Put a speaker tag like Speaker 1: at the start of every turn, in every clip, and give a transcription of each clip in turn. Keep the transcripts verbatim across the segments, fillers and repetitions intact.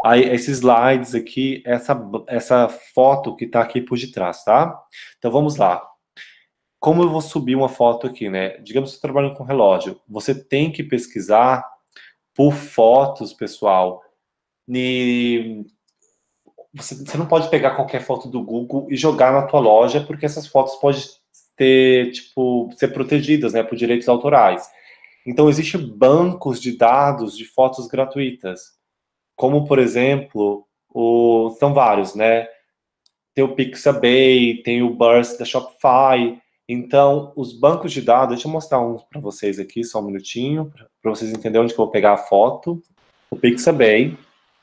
Speaker 1: Aí, esses slides aqui, essa, essa foto que está aqui por detrás, tá? Então, vamos lá. Como eu vou subir uma foto aqui, né? Digamos que você trabalha com relógio. Você tem que pesquisar por fotos, pessoal. E você, você não pode pegar qualquer foto do Google e jogar na tua loja, porque essas fotos podem ter, tipo, ser protegidas, né, por direitos autorais. Então, existem bancos de dados de fotos gratuitas. Como, por exemplo, o, são vários, né? Tem o Pixabay, tem o Burst da Shopify. Então, os bancos de dados, deixa eu mostrar um para vocês aqui, só um minutinho, para vocês entenderem onde que eu vou pegar a foto. O Pixabay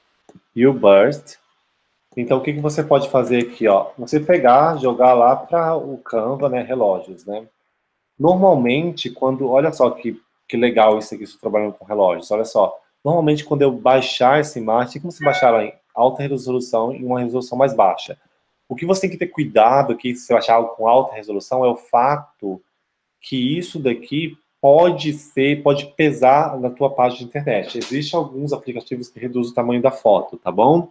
Speaker 1: e o Burst. Então, o que, que você pode fazer aqui, ó? Você pegar, jogar lá para o Canva, né, relógios, né? Normalmente, quando, olha só que, que legal isso aqui, estou trabalhando com relógios, olha só. Normalmente, quando eu baixar essa imagem, como você baixar ela em alta resolução e uma resolução mais baixa? O que você tem que ter cuidado aqui, se você baixar algo com alta resolução, é o fato que isso daqui pode ser, pode pesar na tua página de internet. Existem alguns aplicativos que reduzem o tamanho da foto, tá bom?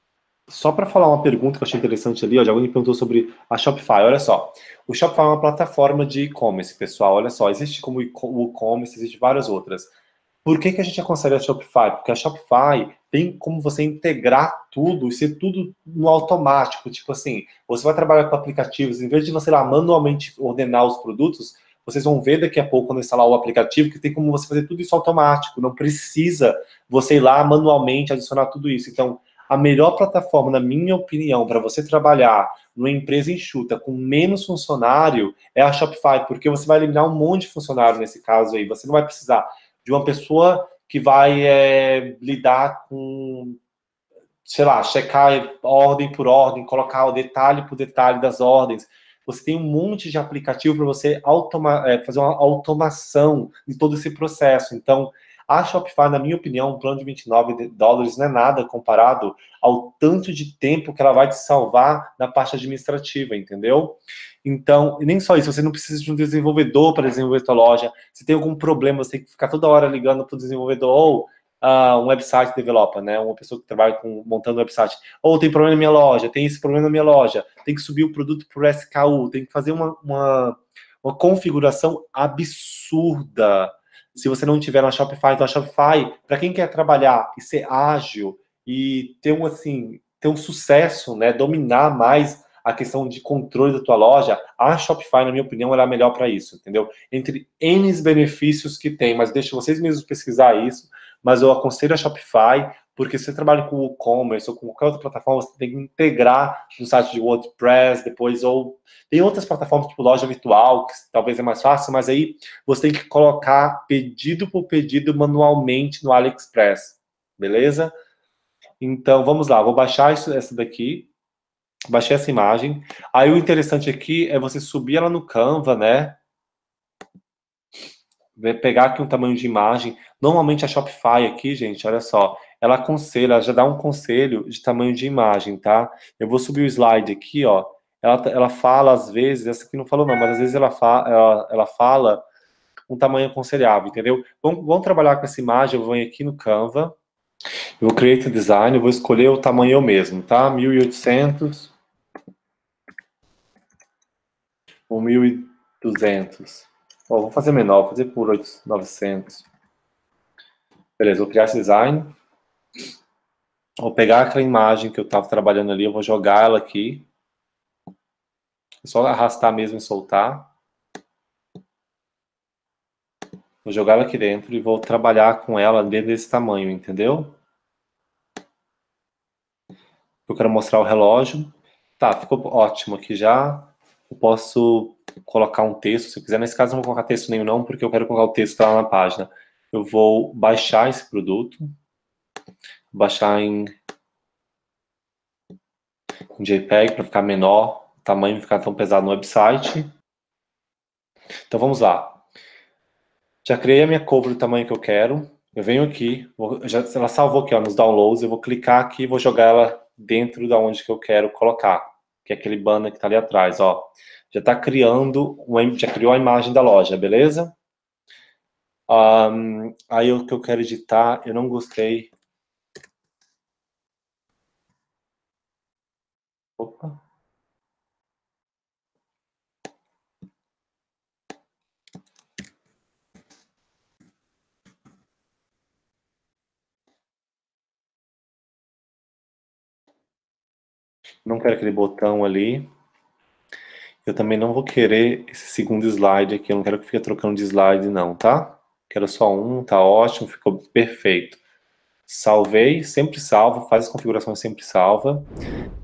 Speaker 1: Só para falar uma pergunta que eu achei interessante ali, ó, já alguém me perguntou sobre a Shopify. Olha só, o Shopify é uma plataforma de e-commerce, pessoal. Olha só, existe como o e-commerce, existe várias outras. Por que que a gente aconselha a Shopify? Porque a Shopify tem como você integrar tudo e ser tudo no automático. Tipo assim, você vai trabalhar com aplicativos, em vez de você lá manualmente ordenar os produtos, vocês vão ver daqui a pouco, quando instalar o aplicativo, que tem como você fazer tudo isso automático. Não precisa você ir lá manualmente adicionar tudo isso. Então, a melhor plataforma, na minha opinião, para você trabalhar numa empresa enxuta com menos funcionário é a Shopify, porque você vai eliminar um monte de funcionário nesse caso aí. Você não vai precisar de uma pessoa que vai é, lidar com, sei lá, checar ordem por ordem, colocar o detalhe por detalhe das ordens. Você tem um monte de aplicativo para você automa é, fazer uma automação de todo esse processo. Então, a Shopify, na minha opinião, um plano de vinte e nove dólares não é nada comparado ao tanto de tempo que ela vai te salvar na parte administrativa, entendeu? Então, e nem só isso, você não precisa de um desenvolvedor para desenvolver sua loja. Se tem algum problema, você tem que ficar toda hora ligando para o desenvolvedor ou uh, um website developer, né? Uma pessoa que trabalha com, montando um website. Ou tem problema na minha loja, tem esse problema na minha loja, tem que subir o produto para o S K U, tem que fazer uma, uma, uma configuração absurda. Se você não tiver na Shopify, então a Shopify, para quem quer trabalhar e ser ágil e ter um, assim, ter um sucesso, né, dominar mais a questão de controle da tua loja, a Shopify, na minha opinião, ela é a melhor para isso, entendeu? Entre N benefícios que tem, mas deixa vocês mesmos pesquisar isso, mas eu aconselho a Shopify, porque se você trabalha com e-commerce ou com qualquer outra plataforma, você tem que integrar no site de WordPress, depois, ou tem outras plataformas, tipo loja virtual, que talvez é mais fácil, mas aí você tem que colocar pedido por pedido manualmente no AliExpress, beleza? Então, vamos lá, vou baixar isso, essa daqui, baixei essa imagem. Aí o interessante aqui é você subir ela no Canva, né? Pegar aqui um tamanho de imagem. Normalmente a Shopify aqui, gente, olha só, ela aconselha, ela já dá um conselho de tamanho de imagem, tá? Eu vou subir o slide aqui, ó. Ela, ela fala, às vezes, essa aqui não falou não, mas às vezes ela, fa, ela, ela fala um tamanho aconselhável, entendeu? Vamos, vamos trabalhar com essa imagem, eu vou aqui no Canva, eu vou Create Design, eu vou escolher o tamanho eu mesmo, tá? mil e oitocentos ou mil e duzentos. Ó, vou fazer menor, vou fazer por novecentos. Beleza, vou criar esse design. Vou pegar aquela imagem que eu estava trabalhando ali, eu vou jogar ela aqui. É só arrastar mesmo e soltar. Vou jogar ela aqui dentro e vou trabalhar com ela dentro desse tamanho, entendeu? Eu quero mostrar o relógio. Tá, ficou ótimo aqui já. Eu posso colocar um texto, se eu quiser. Nesse caso, eu não vou colocar texto nenhum não, porque eu quero colocar o texto lá na página. Eu vou baixar esse produto. Baixar em, em JPEG para ficar menor. O tamanho não ficar tão pesado no website. Então, vamos lá. Já criei a minha cover do tamanho que eu quero. Eu venho aqui, vou, já, ela salvou aqui ó, nos downloads, eu vou clicar aqui e vou jogar ela dentro da onde que eu quero colocar, que é aquele banner que está ali atrás, ó. Já está criando, uma, já criou a imagem da loja, beleza? Um, aí o que eu quero editar, eu não gostei. Não quero aquele botão ali. Eu também não vou querer esse segundo slide aqui, eu não quero que fique trocando de slide não, tá? Quero só um, tá ótimo, ficou perfeito. Salvei, sempre salvo, faz as configurações sempre salva.